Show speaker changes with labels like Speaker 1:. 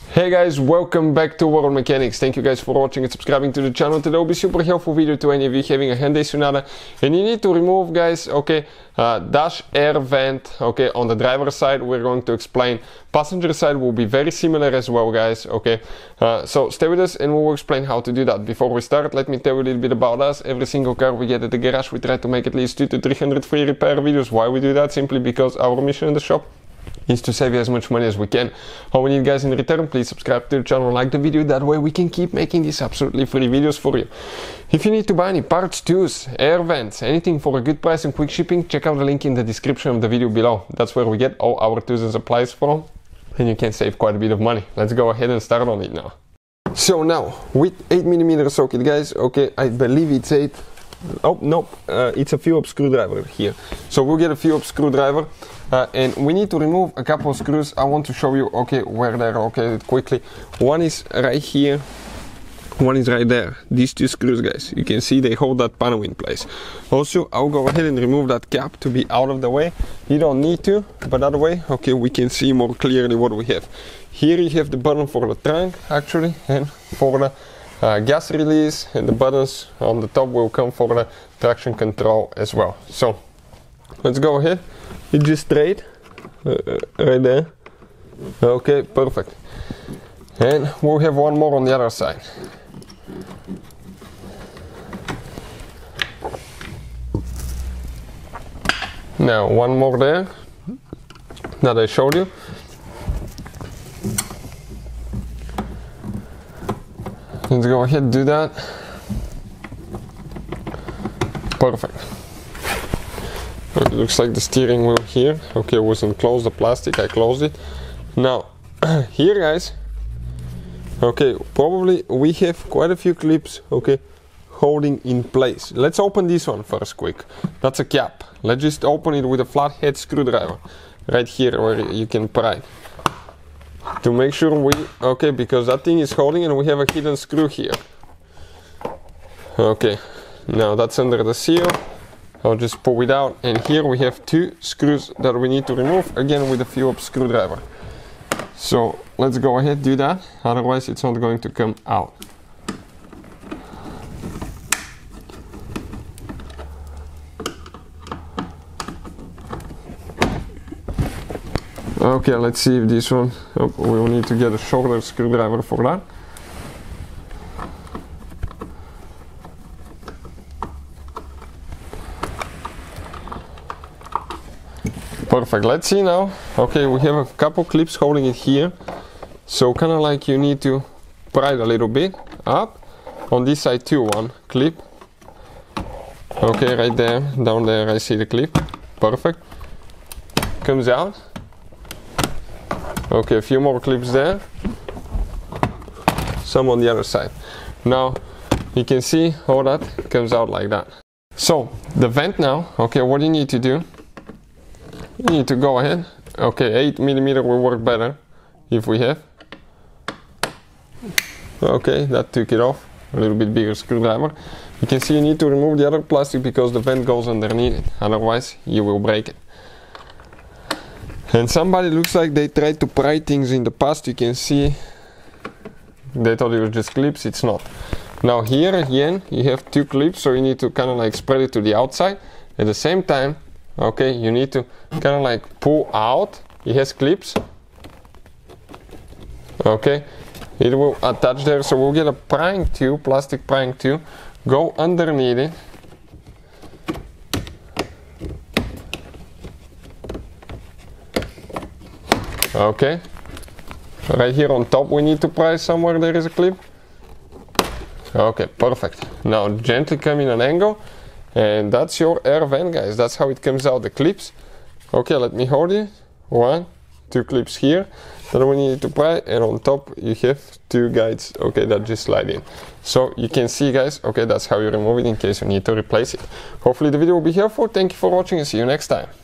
Speaker 1: Hey guys, welcome back to World Mechanics. Thank you guys for watching and subscribing to the channel. Today will be super helpful video to any of you having a Hyundai Sonata and you need to remove, guys, dash air vent, on the driver's side. We're going to explain. Passenger side will be very similar as well, guys, so stay with us and we will explain how to do that. Before we start, let me tell you a little bit about us. Every single car we get at the garage, we try to make at least 200 to 300 free repair videos. Why we do that? Simply because our mission in the shop is to save you as much money as we can. All we need, guys, in return, please subscribe to the channel, like the video, that way we can keep making these absolutely free videos for you. If you need to buy any parts, tools, air vents, anything for a good price and quick shipping, check out the link in the description of the video below. That's where we get all our tools and supplies from, and you can save quite a bit of money. Let's go ahead and start on it now. So now, with 8mm socket, guys, I believe it's 8. Oh, nope, it's a Phillips screwdriver here. So we'll get a Phillips screwdriver and we need to remove a couple of screws. I want to show you, where they're located quickly. One is right here, one is right there. These two screws, guys, you can see they hold that panel in place. Also, I'll go ahead and remove that cap to be out of the way. You don't need to, but that way, we can see more clearly what we have. Here you have the button for the trunk, actually, and for the gas release, and the buttons on the top will come for the traction control as well. So let's go ahead. It's just straight right there. Okay, perfect. And we'll have one more on the other side. Now one more there that I showed you. Let's go ahead and do that. Perfect. It looks like the steering wheel here, wasn't closed, the plastic, I closed it. Now, here, guys, probably we have quite a few clips, holding in place. Let's open this one first quick. That's a cap. Let's just open it with a flathead screwdriver, right here where you can pry it. To make sure we, because that thing is holding and we have a hidden screw here. Now that's under the seal. I'll just pull it out, and here we have two screws that we need to remove, again with a Phillips screwdriver. So let's go ahead and do that, otherwise it's not going to come out. Let's see if this one, we will need to get a shorter screwdriver for that. Perfect, let's see now. We have a couple clips holding it here. So kind of like you need to pry it a little bit up. On this side too, one clip. Right there, down there I see the clip. Perfect. Comes out. A few more clips there. Some on the other side. Now you can see how that comes out like that. So the vent now, what you need to do, you need to go ahead. 8mm will work better if we have. That took it off. A little bit bigger screwdriver. You can see you need to remove the other plastic because the vent goes underneath it. Otherwise you will break it. And somebody looks like they tried to pry things in the past. You can see they thought it was just clips. It's not. Now here again you have two clips, so you need to kind of like spread it to the outside. At the same time, you need to kind of like pull out. It has clips. It will attach there, so we'll get a prying tube, plastic prying tube, go underneath it. Right here on top we need to pry somewhere there is a clip. Perfect. Now gently come in an angle, and that's your air vent, guys. That's how it comes out, the clips. Let me hold it. 1, 2 clips here that we need to pry, and on top you have two guides, that just slide in. So you can see, guys, that's how you remove it in case you need to replace it. Hopefully the video will be helpful. Thank you for watching and see you next time.